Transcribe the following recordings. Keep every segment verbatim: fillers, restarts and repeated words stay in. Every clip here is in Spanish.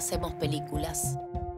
hacemos películas?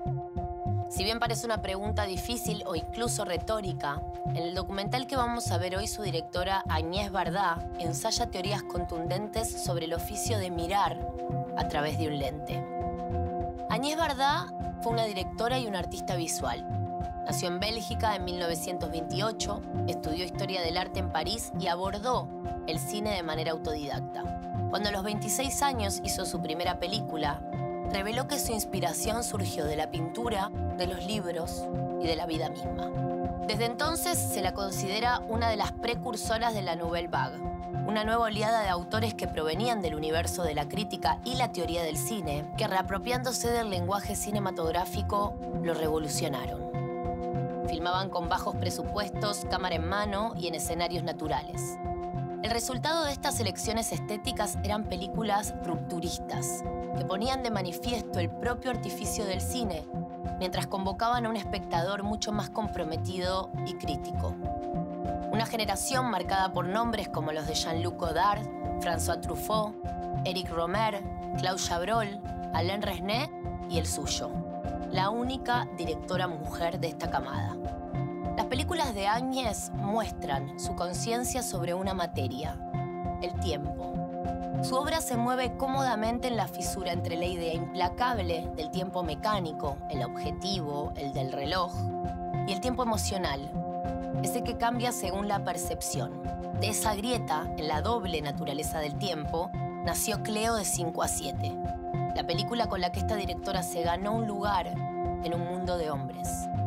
Si bien parece una pregunta difícil o incluso retórica, en el documental que vamos a ver hoy su directora Agnès Varda ensaya teorías contundentes sobre el oficio de mirar a través de un lente. Agnès Varda fue una directora y una artista visual. Nació en Bélgica en mil novecientos veintiocho, estudió Historia del Arte en París y abordó el cine de manera autodidacta. Cuando a los veintiséis años hizo su primera película, reveló que su inspiración surgió de la pintura, de los libros y de la vida misma. Desde entonces se la considera una de las precursoras de la Nouvelle Vague, una nueva oleada de autores que provenían del universo de la crítica y la teoría del cine, que reapropiándose del lenguaje cinematográfico lo revolucionaron. Filmaban con bajos presupuestos, cámara en mano y en escenarios naturales. El resultado de estas elecciones estéticas eran películas rupturistas, que ponían de manifiesto el propio artificio del cine, mientras convocaban a un espectador mucho más comprometido y crítico. Una generación marcada por nombres como los de Jean-Luc Godard, François Truffaut, Éric Rohmer, Claude Chabrol, Alain Resnais y el suyo, la única directora mujer de esta camada. Las películas de Agnès muestran su conciencia sobre una materia, el tiempo. Su obra se mueve cómodamente en la fisura entre la idea implacable del tiempo mecánico, el objetivo, el del reloj, y el tiempo emocional, ese que cambia según la percepción. De esa grieta, en la doble naturaleza del tiempo, nació Cleo de cinco a siete, la película con la que esta directora se ganó un lugar en un mundo de hombres.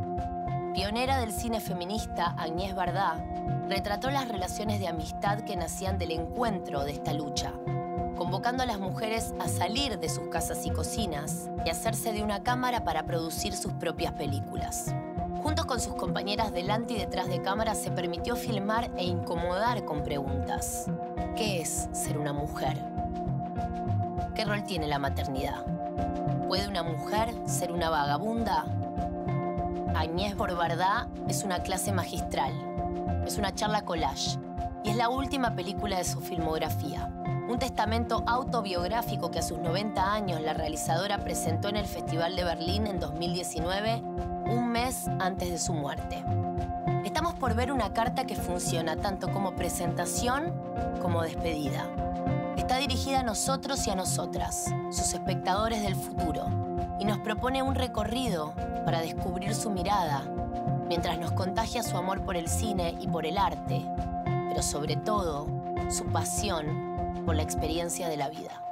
Pionera del cine feminista, Agnès Varda retrató las relaciones de amistad que nacían del encuentro de esta lucha, convocando a las mujeres a salir de sus casas y cocinas y hacerse de una cámara para producir sus propias películas. Juntos con sus compañeras delante y detrás de cámara se permitió filmar e incomodar con preguntas. ¿Qué es ser una mujer? ¿Qué rol tiene la maternidad? ¿Puede una mujer ser una vagabunda? Agnès Varda es una clase magistral, es una charla collage y es la última película de su filmografía. Un testamento autobiográfico que a sus noventa años la realizadora presentó en el Festival de Berlín en dos mil diecinueve, un mes antes de su muerte. Estamos por ver una carta que funciona tanto como presentación como despedida. Está dirigida a nosotros y a nosotras, sus espectadores del futuro, y nos propone un recorrido para descubrir su mirada, mientras nos contagia su amor por el cine y por el arte, pero sobre todo, su pasión por la experiencia de la vida.